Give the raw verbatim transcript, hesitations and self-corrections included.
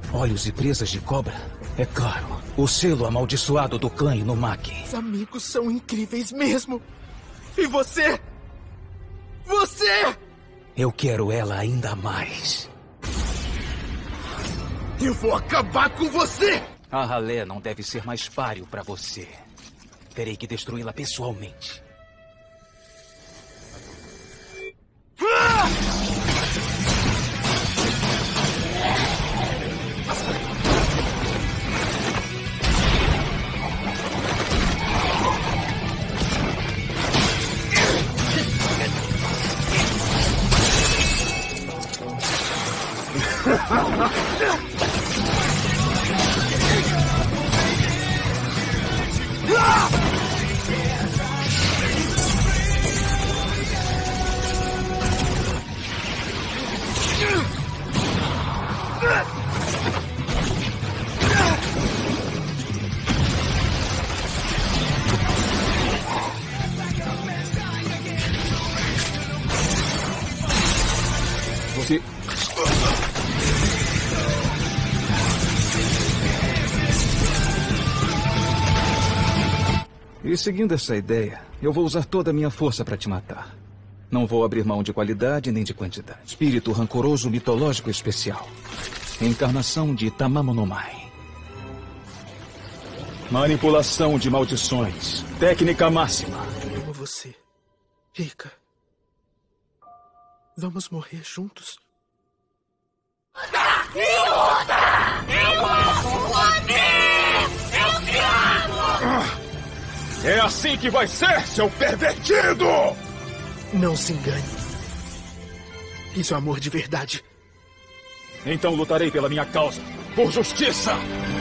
Olhos e presas de cobra? É claro. O selo amaldiçoado do clã Inumaki. Os amigos são incríveis mesmo. E você? Você! Eu quero ela ainda mais. Eu vou acabar com você! A ralé não deve ser mais páreo para você. Terei que destruí-la pessoalmente. Ah! Você... E seguindo essa ideia, eu vou usar toda a minha força para te matar. Não vou abrir mão de qualidade nem de quantidade. Espírito rancoroso mitológico especial. Encarnação de Tamamonomai. Manipulação de maldições. Técnica máxima. Eu amo você, Rika. Vamos morrer juntos? É assim que vai ser, seu pervertido! Não se engane. Isso é amor de verdade. Então lutarei pela minha causa, por justiça!